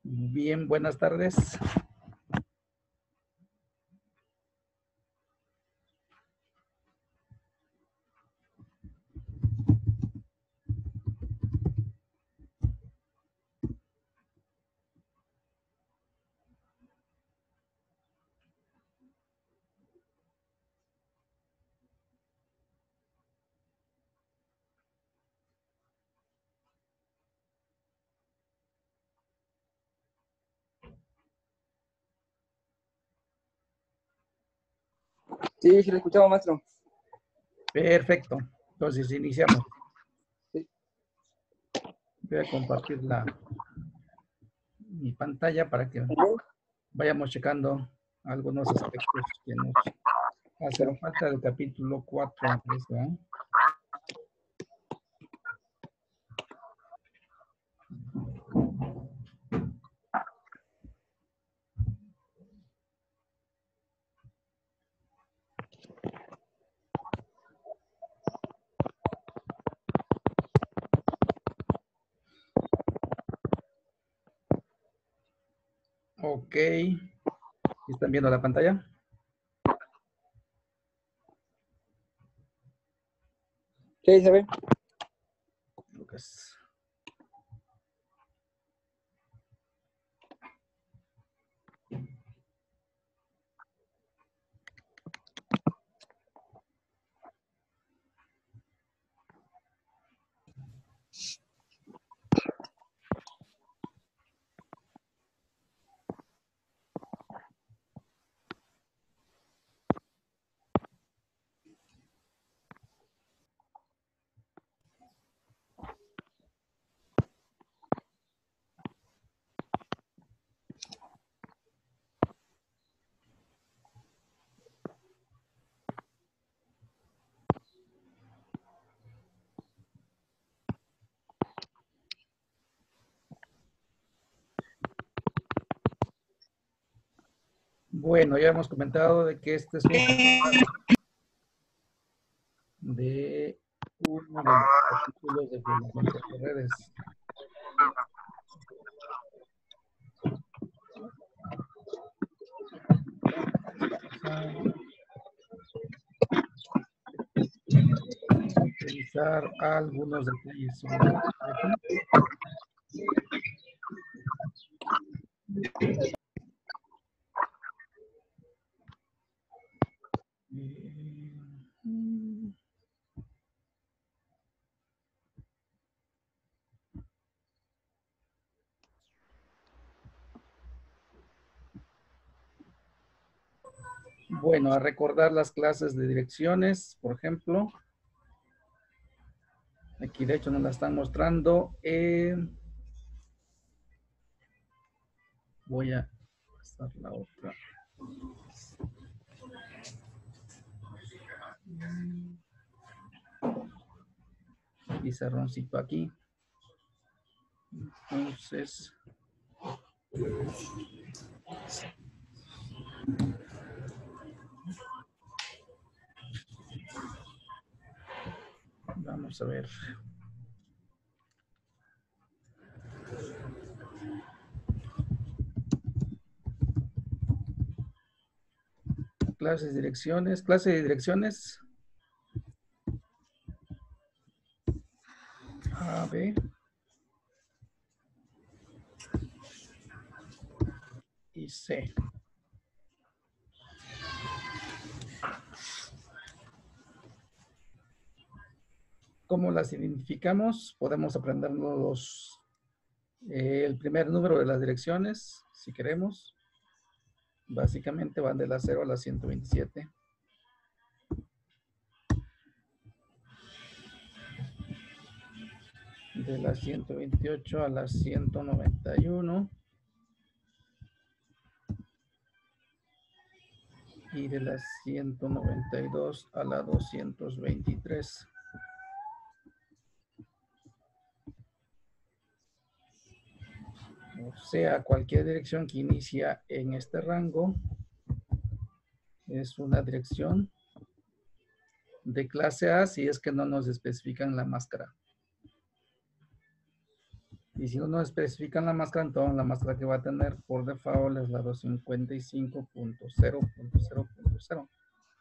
Bien, buenas tardes. Sí, sí lo escuchamos, maestro. Perfecto. Entonces iniciamos. Sí. Voy a compartir mi pantalla para que vayamos checando algunos aspectos que nos hacen falta del capítulo 4. Ok. ¿Están viendo la pantalla? Sí, se ve. Lucas. Bueno, ya hemos comentado de que este es un de uno de los capítulos de fundamentos de redes. Revisar algunos detalles sobre bueno, a recordar las clases de direcciones, por ejemplo. Aquí de hecho nos la están mostrando. Voy a pasar la otra. Pizarroncito aquí. Entonces, vamos a ver. Clases de direcciones, clase de direcciones. A, B. Y C. ¿Cómo las identificamos? Podemos aprendernos el primer número de las direcciones, si queremos. Básicamente van de la 0 a la 127. De la 128 a la 191. Y de la 192 a la 223. O sea, cualquier dirección que inicia en este rango es una dirección de clase A si es que no nos especifican la máscara. Y si no especifican la máscara, entonces la máscara que va a tener por default es la 255.0.0.0.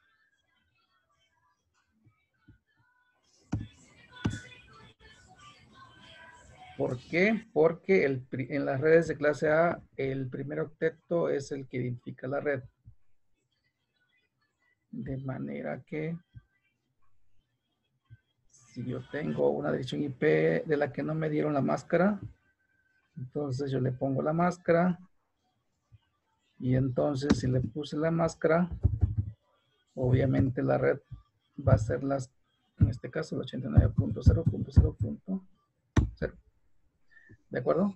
¿Por qué? Porque en las redes de clase A, el primer octeto es el que identifica la red. De manera que si yo tengo una dirección IP de la que no me dieron la máscara, entonces yo le pongo la máscara. Y entonces si le puse la máscara, obviamente la red va a ser en este caso, el 89.0.0.0. ¿De acuerdo?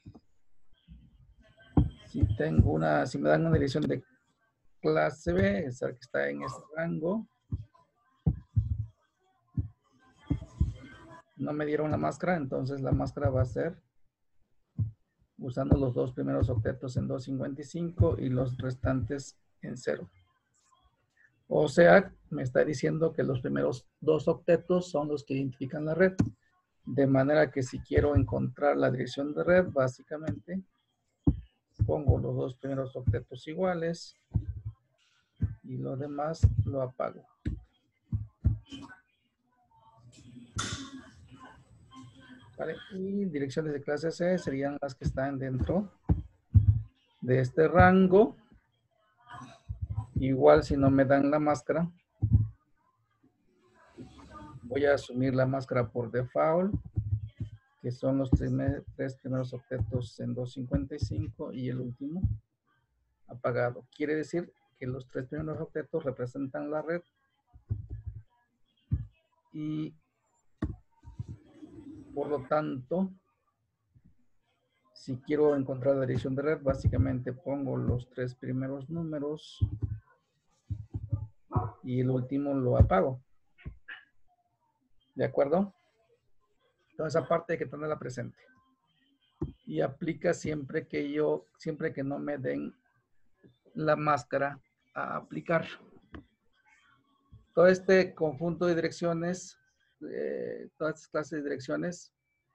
Si me dan una dirección de clase B, es la que está en este rango. No me dieron la máscara, entonces la máscara va a ser usando los dos primeros octetos en 255 y los restantes en 0. O sea, me está diciendo que los primeros dos octetos son los que identifican la red. De manera que si quiero encontrar la dirección de red, básicamente pongo los dos primeros octetos iguales y lo demás lo apago. ¿Vale? Y direcciones de clase C serían las que están dentro de este rango. Igual si no me dan la máscara, voy a asumir la máscara por default, que son los tres primeros octetos en 255 y el último apagado. Quiere decir que los tres primeros octetos representan la red y por lo tanto, si quiero encontrar la dirección de red, básicamente pongo los tres primeros números y el último lo apago. ¿De acuerdo? Entonces, esa parte hay que tenerla presente. Y aplica siempre que no me den la máscara a aplicar. Todo este conjunto de direcciones, todas estas clases de direcciones,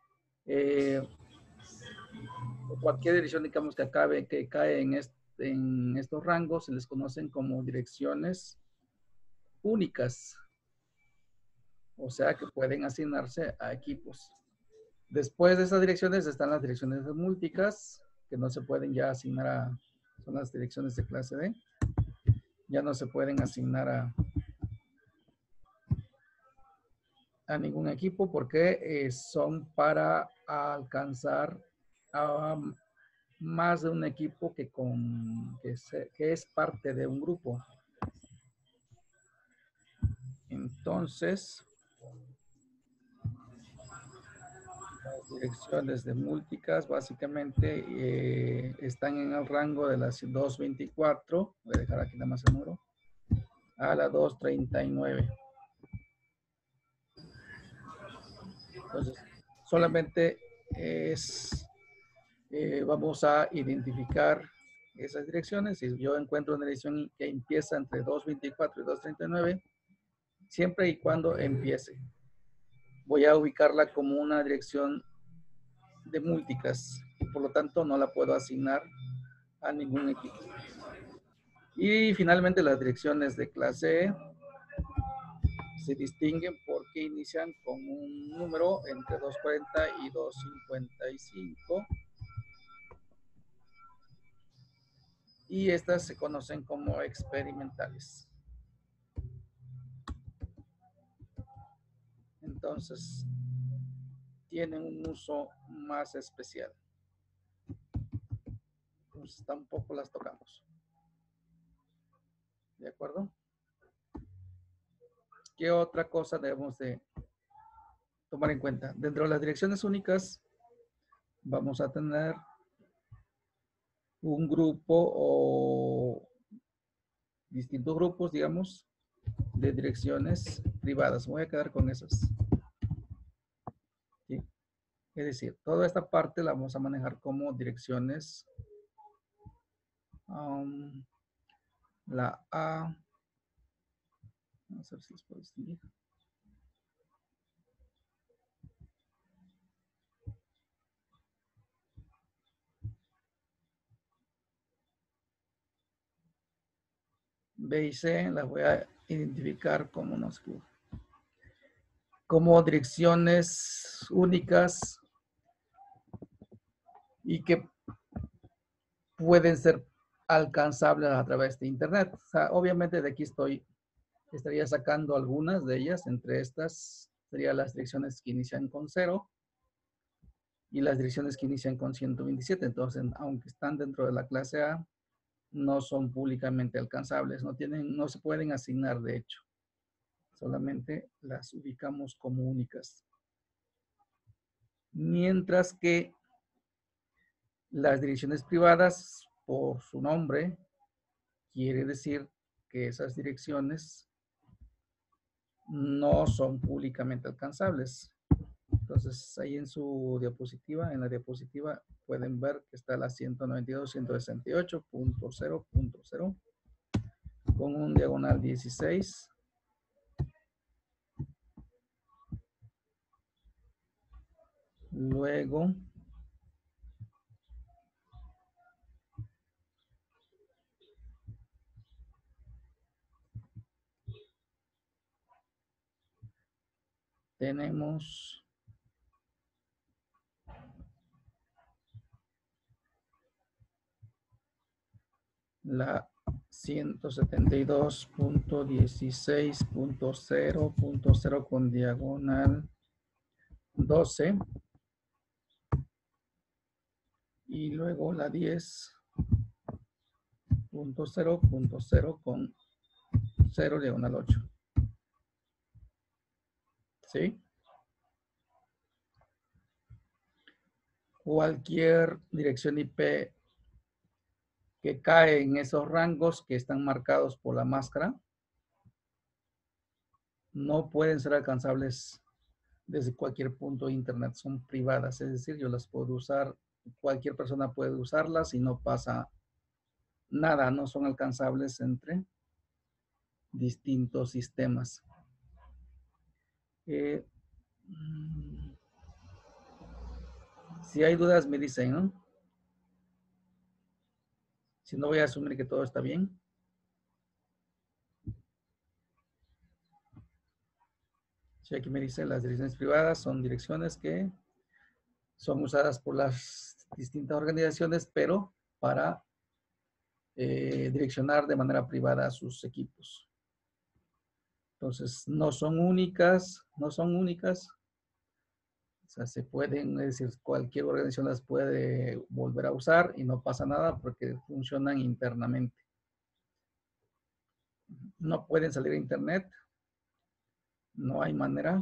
cualquier dirección, digamos, que cae en estos rangos, se les conocen como direcciones únicas. O sea que pueden asignarse a equipos. Después de esas direcciones están las direcciones múltiples, que no se pueden ya asignar son las direcciones de clase D. Ya no se pueden asignar a ningún equipo porque son para alcanzar a más de un equipo que es parte de un grupo. Entonces, las direcciones de múltiples básicamente están en el rango de las 224, voy a dejar aquí nada más el número, a la 239. Entonces, solamente vamos a identificar esas direcciones. Si yo encuentro una dirección que empieza entre 224 y 239, siempre y cuando empiece, voy a ubicarla como una dirección de múltiples. Por lo tanto, no la puedo asignar a ningún equipo. Y finalmente, las direcciones de clase E se distinguen porque inician con un número entre 240 y 255. Y estas se conocen como experimentales. Entonces, tienen un uso más especial. Entonces, tampoco las tocamos. ¿De acuerdo? ¿Qué otra cosa debemos de tomar en cuenta? Dentro de las direcciones únicas, vamos a tener un grupo o distintos grupos, digamos, de direcciones privadas. Voy a quedar con esas. ¿Sí? Es decir, toda esta parte la vamos a manejar como direcciones. La A. Vamos a ver si los puedo distinguir. B y C las voy a identificar como, no sé, como direcciones únicas y que pueden ser alcanzables a través de Internet. O sea, obviamente de aquí estaría sacando algunas de ellas. Entre estas serían las direcciones que inician con 0 y las direcciones que inician con 127. Entonces, aunque están dentro de la clase A, no son públicamente alcanzables, no se pueden asignar de hecho. Solamente las ubicamos como únicas. Mientras que las direcciones privadas, por su nombre, quiere decir que esas direcciones no son públicamente alcanzables. Entonces, ahí en su diapositiva, en la diapositiva, pueden ver que está la 192.168.0.0 con un diagonal 16. Luego, tenemos la 172.16.0.0 con diagonal 12 y luego la 10.0.0 con 0 diagonal 8. ¿Sí? Cualquier dirección IP que cae en esos rangos que están marcados por la máscara no pueden ser alcanzables desde cualquier punto de internet, son privadas, es decir, yo las puedo usar, cualquier persona puede usarlas y no pasa nada, no son alcanzables entre distintos sistemas. Si hay dudas me dicen, ¿no? Si no, voy a asumir que todo está bien. Si aquí me dicen las direcciones privadas son direcciones que son usadas por las distintas organizaciones, pero para direccionar de manera privada a sus equipos. Entonces, no son únicas. O sea, se pueden, es decir, cualquier organización las puede volver a usar y no pasa nada porque funcionan internamente. No pueden salir a internet, no hay manera.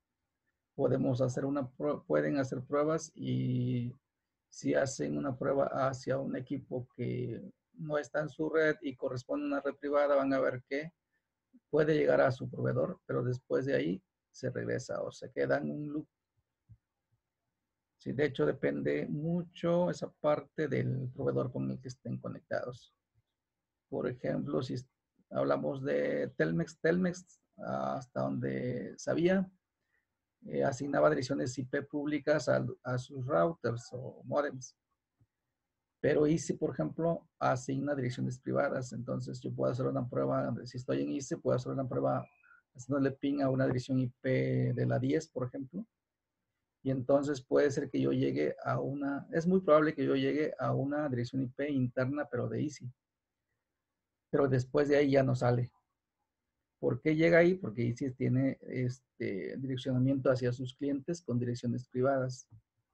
Pueden hacer pruebas y si hacen una prueba hacia un equipo que no está en su red y corresponde a una red privada, van a ver que puede llegar a su proveedor, pero después de ahí se regresa o se queda en un loop. Sí, de hecho, depende mucho esa parte del proveedor con el que estén conectados. Por ejemplo, si hablamos de Telmex, hasta donde sabía, asignaba direcciones IP públicas a sus routers o modems. Pero ICE, por ejemplo, asigna direcciones privadas. Entonces, yo puedo hacer una prueba, si estoy en ICE, puedo hacer una prueba haciéndole ping a una dirección IP de la 10, por ejemplo. Y entonces puede ser que yo llegue es muy probable que yo llegue a una dirección IP interna, pero de ICE. Pero después de ahí ya no sale. ¿Por qué llega ahí? Porque ICE tiene direccionamiento hacia sus clientes con direcciones privadas.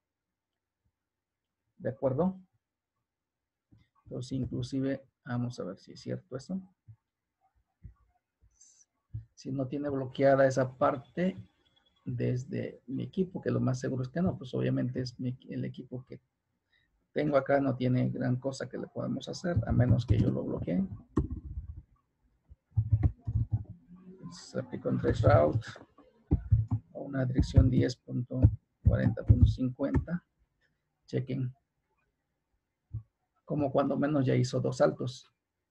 ¿De acuerdo? Entonces, inclusive, vamos a ver si es cierto eso. Si no tiene bloqueada esa parte desde mi equipo, que lo más seguro es que no, pues obviamente es el equipo que tengo acá no tiene gran cosa que le podemos hacer, a menos que yo lo bloquee. Entonces, aplico un traceroute a una dirección 10.40.50. Chequen. Como cuando menos ya hizo 2 saltos.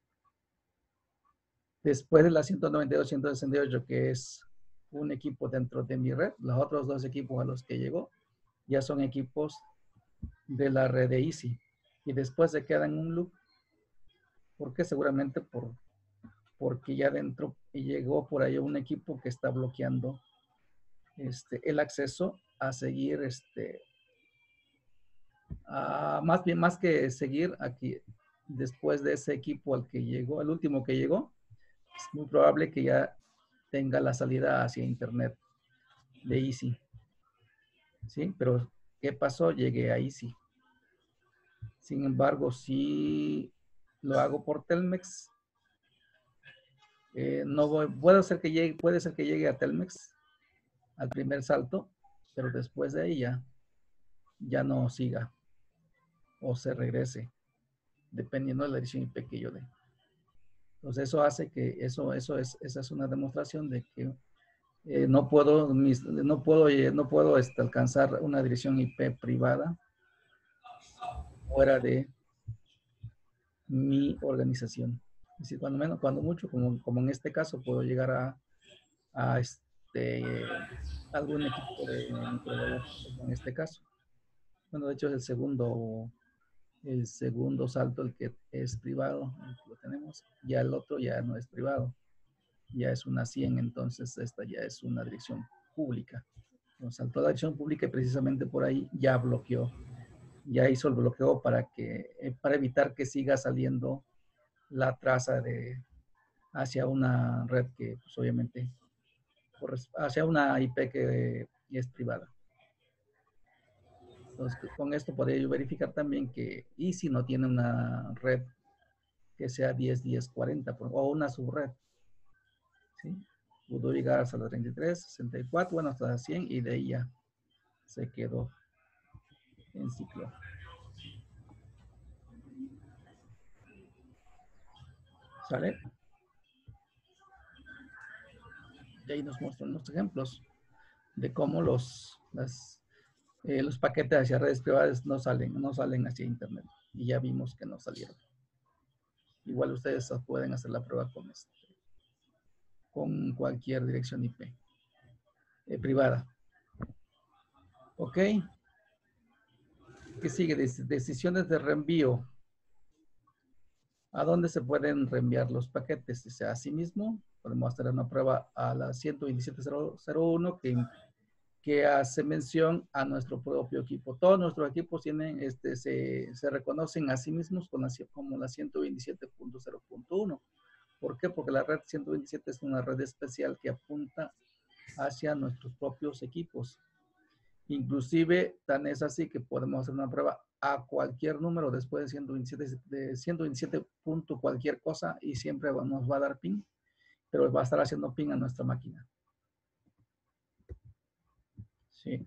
Después de la 192.168, que es un equipo dentro de mi red, los otros 2 equipos a los que llegó ya son equipos de la red de ICE. Y después se queda en un loop. ¿Por qué? Seguramente por porque ya dentro llegó por ahí un equipo que está bloqueando el acceso a seguir, más bien, más que seguir aquí, después de ese equipo al que llegó, el último que llegó, es muy probable que ya tenga la salida hacia internet de Easy. ¿Sí? Pero, ¿qué pasó? Llegué a Easy. Sin embargo, si lo hago por Telmex, no voy, puede ser que llegue a Telmex al primer salto, pero después de ahí ya no siga o se regrese, dependiendo de la dirección IP que yo dé. Entonces eso hace que esa es una demostración de que no puedo alcanzar una dirección IP privada fuera de mi organización. Es decir, cuando mucho, como en este caso, puedo llegar a algún equipo de microondas, como en este caso. Bueno, de hecho es el segundo salto el que es privado, el que lo tenemos. Ya el otro ya no es privado, ya es una 100, entonces esta ya es una dirección pública. Nos saltó la dirección pública y precisamente por ahí ya bloqueó, ya hizo el bloqueo para evitar que siga saliendo la traza hacia una red que pues, obviamente hacia una IP que es privada. Entonces, con esto podría yo verificar también que Easy no tiene una red que sea 10-10-40 o una subred. ¿Sí? Pudo llegar hasta la 33, 64, bueno, hasta la 100 y de ahí ya se quedó en ciclo. ¿Sale? Y ahí nos muestran los ejemplos de cómo los paquetes hacia redes privadas no salen hacia internet. Y ya vimos que no salieron. Igual ustedes pueden hacer la prueba con cualquier dirección IP privada. ¿Ok? ¿Qué sigue? Decisiones de reenvío. ¿A dónde se pueden reenviar los paquetes? O sea, a sí mismo, podemos hacer una prueba a la 127.0.0.1 que hace mención a nuestro propio equipo. Todos nuestros equipos tienen, se reconocen a sí mismos como la 127.0.1. ¿Por qué? Porque la red 127 es una red especial que apunta hacia nuestros propios equipos. Inclusive, tan es así que podemos hacer una prueba a cualquier número después de 127 punto cualquier cosa y siempre nos va a dar ping, pero va a estar haciendo ping a nuestra máquina. Sí.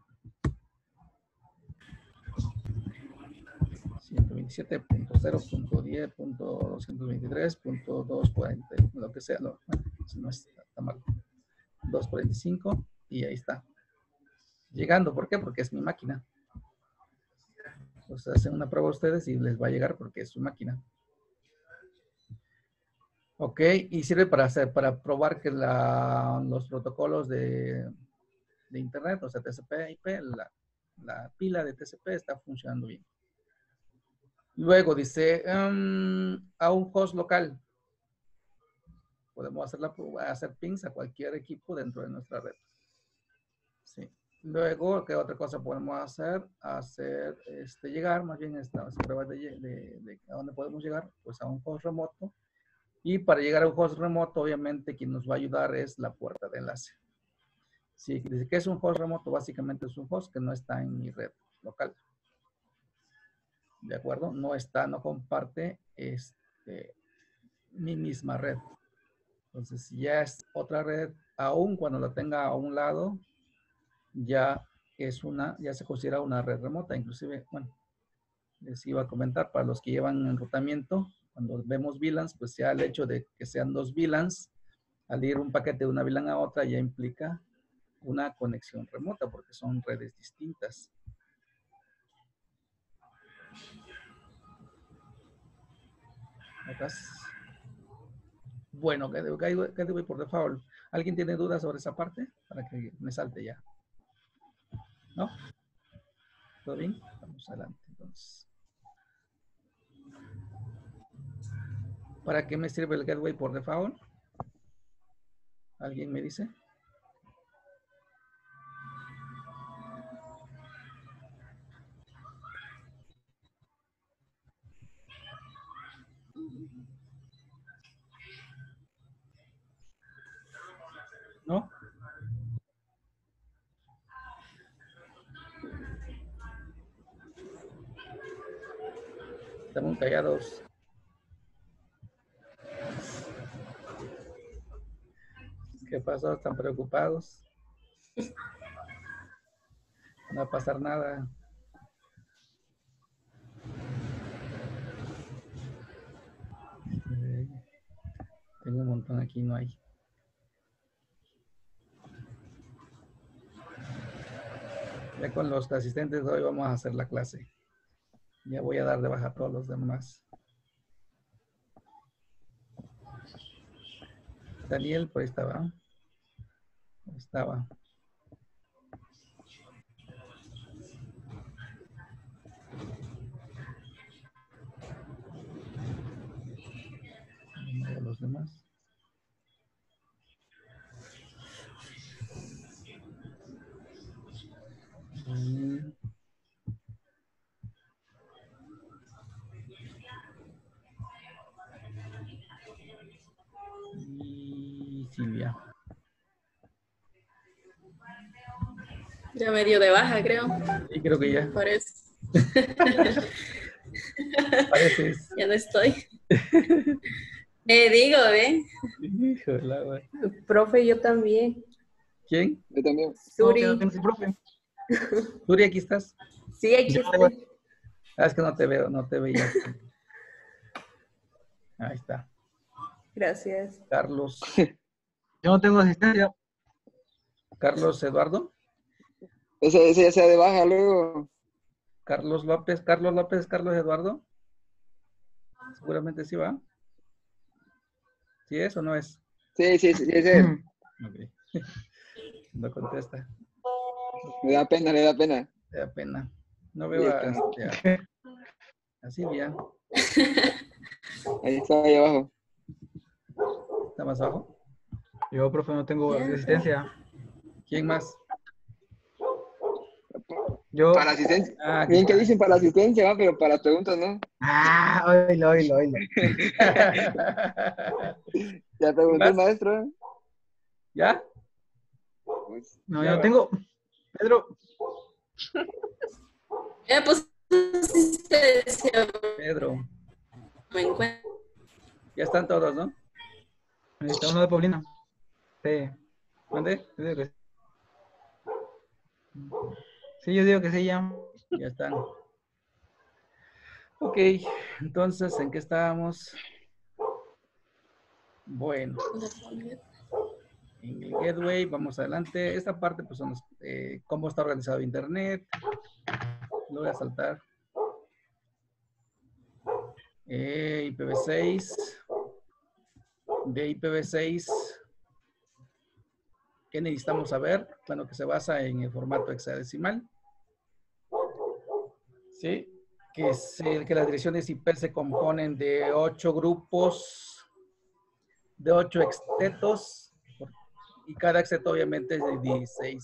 127.0.10.223.240, lo que sea, no está mal. 245 y ahí está. Llegando, ¿por qué? Porque es mi máquina. Entonces hacen una prueba ustedes y les va a llegar porque es su máquina. Ok, y sirve para probar que los protocolos de internet, o sea, TCP/IP, la pila de TCP está funcionando bien. Luego dice, a un host local. Podemos hacer pings a cualquier equipo dentro de nuestra red. Sí. Luego, ¿qué otra cosa podemos hacer? Llegar, más bien estas pruebas de a dónde podemos llegar, pues a un host remoto. Y para llegar a un host remoto, obviamente, quien nos va a ayudar es la puerta de enlace. Si dice que es un host remoto, básicamente es un host que no está en mi red local. ¿De acuerdo? No comparte mi misma red. Entonces, si ya es otra red, aún cuando la tenga a un lado, ya se considera una red remota. Inclusive, bueno, les iba a comentar, para los que llevan enrutamiento, cuando vemos VLANs, pues ya el hecho de que sean dos VLANs, al ir un paquete de una VLAN a otra, ya implica una conexión remota, porque son redes distintas. Bueno, Gateway por default. ¿Alguien tiene dudas sobre esa parte? Para que me salte ya. ¿No? ¿Todo bien? Vamos adelante, entonces. ¿Para qué me sirve el Gateway por default? ¿Alguien me dice? ¿No? Están muy callados. ¿Qué pasó? ¿Están preocupados? No va a pasar nada. Tengo un montón aquí, no hay. Ya con los asistentes de hoy vamos a hacer la clase. Ya voy a dar de baja a todos los demás. Daniel, por ahí estaba. Estaba. Los demás. Y Silvia. Ya me dio de baja, creo. Sí, creo que ya. Por eso. Pareces. Ya no estoy. Digo, ¿ve? Híjole, güey. Profe, yo también. ¿Quién? Yo también. Suri. No, que no soy profe. Suri, aquí estás. Sí, aquí Ya, estoy. güey. Ah, es que no te veo, no te veía. Ahí está. Gracias. Carlos. Yo no tengo asistencia. Carlos Eduardo. Ese ya sea de baja luego. Carlos López, Carlos Eduardo. Seguramente sí va. ¿Sí es o no es? Sí, ese. Ok. No contesta. Le da pena, le da pena. Me da pena. No veo a Silvia. Ahí está, ahí abajo. ¿Está más abajo? Yo, profe, no tengo asistencia. ¿Quién más? Yo. Para asistencia. Ah, aquí Bien que está. dicen para asistencia, ¿va? Pero para las preguntas no. Ah, oílo. Ya preguntó el ¿Más? maestro. ¿Ya? Pues, No, Ya yo no va. tengo. Pedro. Pues asistencia, Pedro. me encuentro. Ya están todos, ¿no? Ahí está uno de Paulina. Sí. ¿Mande? Yo digo que sí. Sí, yo digo que sí, ya. Ya están. Ok, entonces, ¿en qué estábamos? Bueno, en el gateway, vamos adelante. Esta parte, pues, son cómo está organizado Internet. Lo voy a saltar. IPv6. De IPv6, ¿qué necesitamos saber? Bueno, que se basa en el formato hexadecimal. ¿Sí? Que las direcciones IP se componen de 8 grupos, de 8 extetos, y cada exteto obviamente es de 16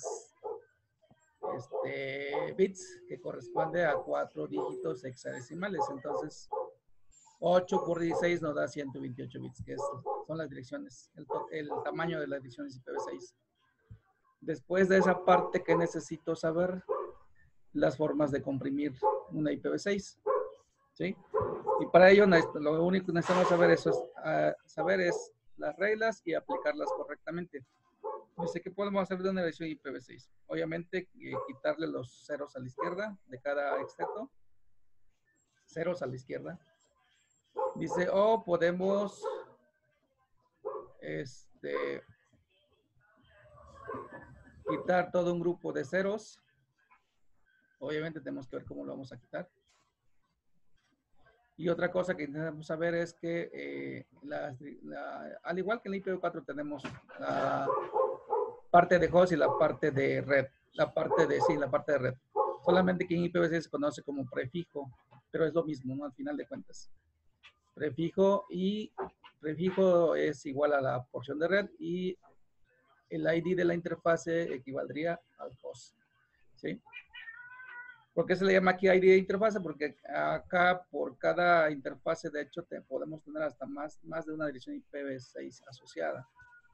bits, que corresponde a 4 dígitos hexadecimales. Entonces, 8 por 16 nos da 128 bits, que son las direcciones, el tamaño de las direcciones IPv6. Después de esa parte, ¿qué necesito saber? Las formas de comprimir una IPv6. ¿Sí? Y para ello, lo único que necesitamos saber es las reglas y aplicarlas correctamente. Dice, ¿qué podemos hacer de una dirección IPv6? Obviamente, quitarle los ceros a la izquierda de cada exteto. Ceros a la izquierda. Dice, podemos quitar todo un grupo de ceros. Obviamente tenemos que ver cómo lo vamos a quitar. Y otra cosa que necesitamos saber es que al igual que en el IPv4 tenemos la parte de host y la parte de red. La parte de red. Solamente que en IPv6 se conoce como prefijo, pero es lo mismo, ¿no? Al final de cuentas. Prefijo es igual a la porción de red y el ID de la interfase equivaldría al host, ¿sí? ¿Por qué se le llama aquí ID de interfase? Porque acá por cada interfase, de hecho, podemos tener hasta más de una dirección IPv6 asociada.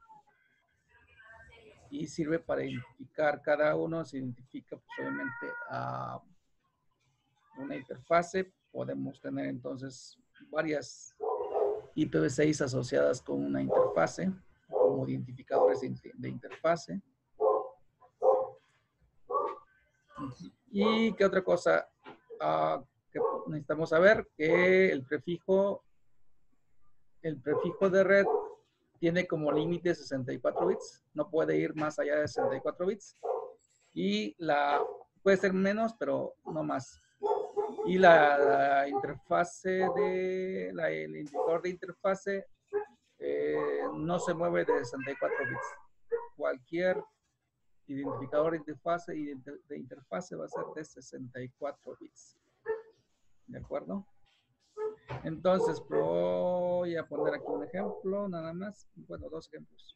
Y sirve para identificar cada uno, se identifica pues, obviamente a una interfase. Podemos tener entonces varias IPv6 asociadas con una interfase, como identificadores de interfase. ¿Y qué otra cosa que necesitamos saber? Que el prefijo de red tiene como límite 64 bits, no puede ir más allá de 64 bits. Y puede ser menos, pero no más. Y la interfase el indicador de interfase no se mueve de 64 bits. Cualquier identificador de interfase va a ser de 64 bits. ¿De acuerdo? Entonces voy a poner aquí un ejemplo, nada más. Bueno, dos ejemplos.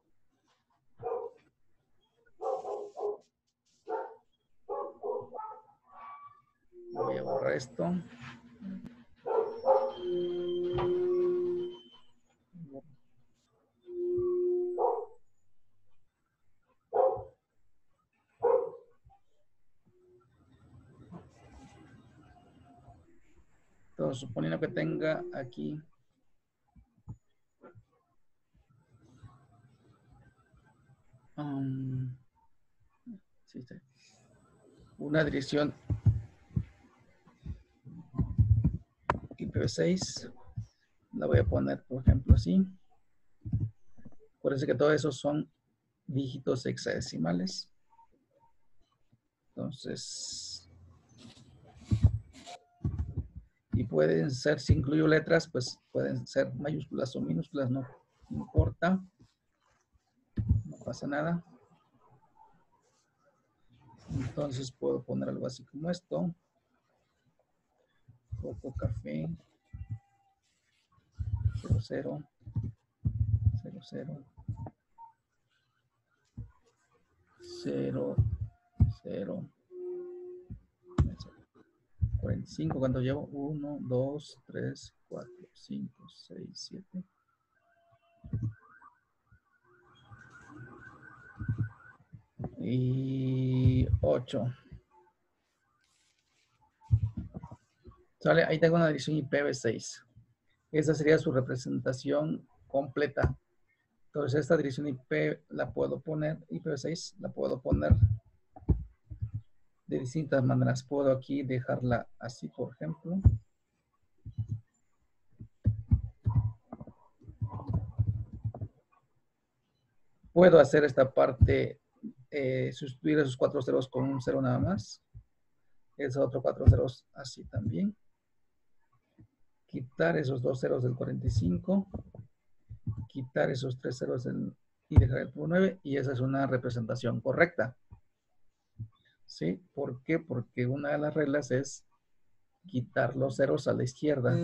Voy a borrar esto. Entonces, suponiendo que tenga aquí una dirección IPv6, la voy a poner, por ejemplo, así. Acuérdense que todo eso son dígitos hexadecimales. Entonces, y pueden ser, si incluyo letras, pues pueden ser mayúsculas o minúsculas, no importa. No pasa nada. Entonces puedo poner algo así como esto. Coco café 00 00 0 0 45. ¿Cuánto llevo? 1, 2, 3, 4, 5, 6, 7. Y 8. ¿Sale? Ahí tengo una dirección IPv6. Esa sería su representación completa. Entonces esta dirección IP la puedo poner, IPv6, la puedo poner de distintas maneras. Puedo aquí dejarla así, por ejemplo. Puedo hacer esta parte, sustituir esos 4 ceros con un 0 nada más. Esos otros 4 ceros así también. Quitar esos 2 ceros del 45. Quitar esos 3 ceros y dejar el 9. Y esa es una representación correcta. ¿Sí? ¿Por qué? Porque una de las reglas es quitar los ceros a la izquierda.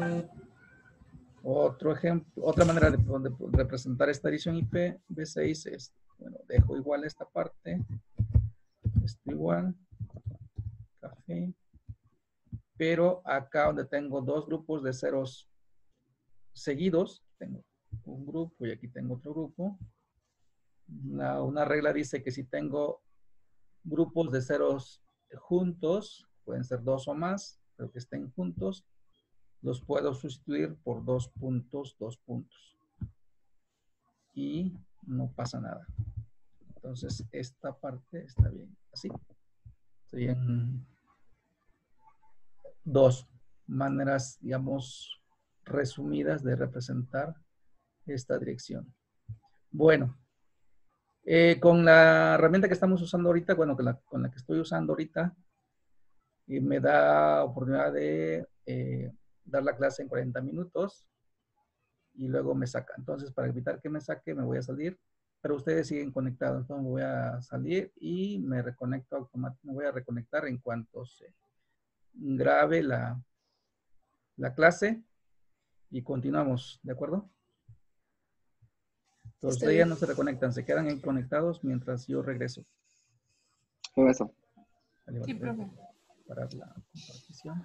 Otro ejemplo, otra manera de representar esta dirección IPv6 es, bueno, dejo igual esta parte, esto igual, café, pero acá donde tengo dos grupos de ceros seguidos, tengo un grupo y aquí tengo otro grupo. Una regla dice que si tengo grupos de ceros juntos, pueden ser dos o más, pero que estén juntos, los puedo sustituir por 2 puntos, 2 puntos. Y no pasa nada. Entonces, esta parte está bien. Así. Serían dos maneras, digamos, resumidas de representar esta dirección. Bueno, con la herramienta que estamos usando ahorita, bueno, con la que estoy usando ahorita, me da oportunidad de dar la clase en 40 minutos y luego me saca. Entonces, para evitar que me saque, me voy a salir, pero ustedes siguen conectados. Entonces, me voy a salir y me reconecto automáticamente. Me voy a reconectar en cuanto se grabe la clase y continuamos, ¿de acuerdo? Los Está de ella bien. no se reconectan, se quedan ahí conectados mientras yo regreso. Con eso. Vale, Sí, vale, profe. parar la compartición.